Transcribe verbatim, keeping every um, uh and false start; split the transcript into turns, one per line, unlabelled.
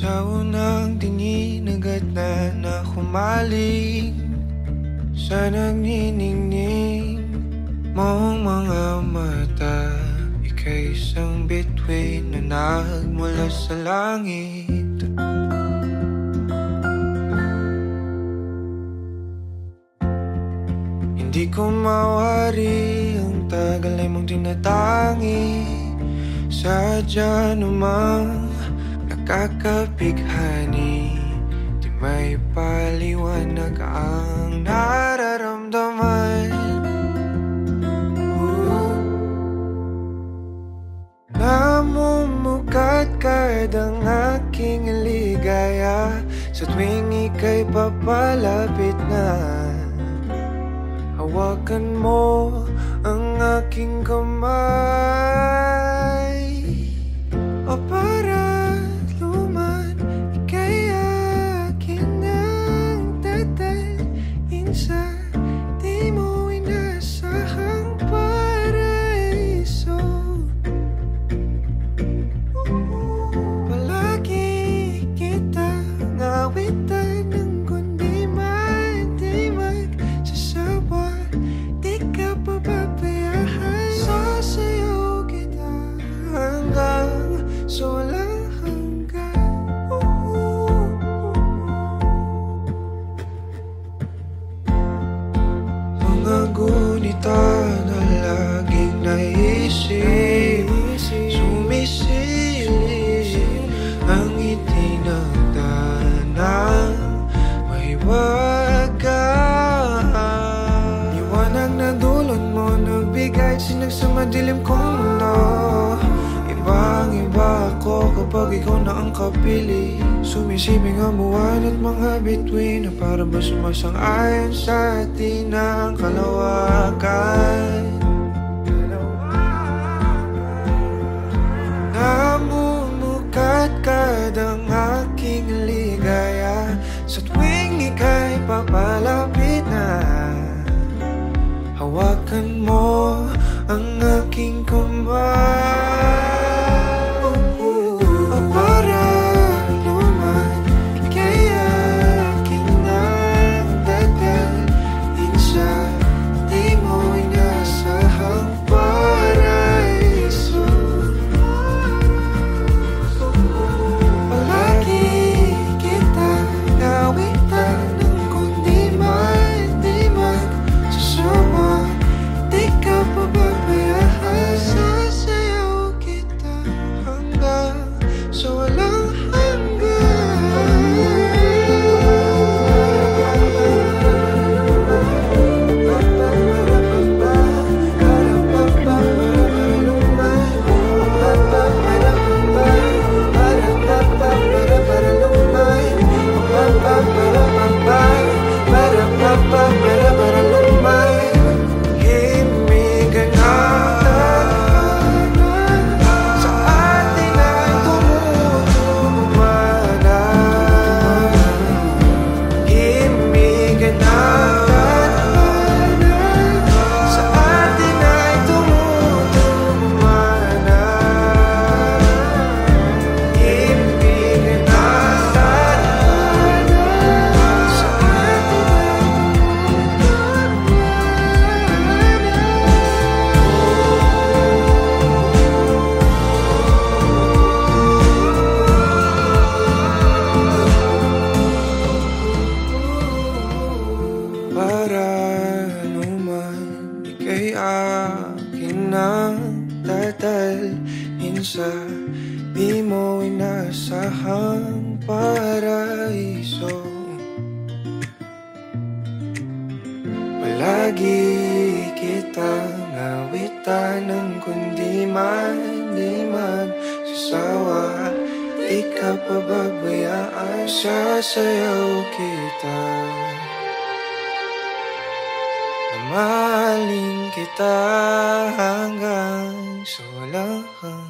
Sa unang tingin agad na nahumaling sa nagniningning mong mga mata. Ika'y isang bituin na nagmula sa langit. Hindi ko mawari ang tagal ay mong tinatangi. Sadya namang nakakapighani, di may paliwanag ang nararamdaman. uh. Namumukat kadang aking ligaya sa tuwing ika'y papalapit na. Hawakan mo ang aking kamay, o para luman ika'y akin ng tatalin sa di mo inasahang paraiso. Palagi kita ngawitan ng kundi man di magsasawa. Di ka pababayaan, sasayaw kita hanggang sa walang hanggan. Mga gunita na laging naisip, sumisilip ang ngiti ng tanang may wagas. Liwanag na dulot mo nagbigay sinag sa madilim kong mundo. Ibang-iba ako kapag ikaw na ang kapili. Sumisibing ang buwan at mga bituin na para ba sumasang-ayon sa atin ang kalawakan. Namumukat kadang aking ligaya sa tuwing ika'y papalapit na. Hawakan mo ang aking kamay, o para luman ika'y aking nang tatalin sa di mo inasahang paraiso. Palagi kita ngawitan ng kundi man di magsasawa. Di ka pababayaan, sasayaw kita hanggang sa walang sa di mo inasahang paraiso. Palagi kitang ngawitan ng kundi man di magsasawa. Di ka pababayaan, sasayaw kita. Mamahalin kita hanggang sa walang hanggan.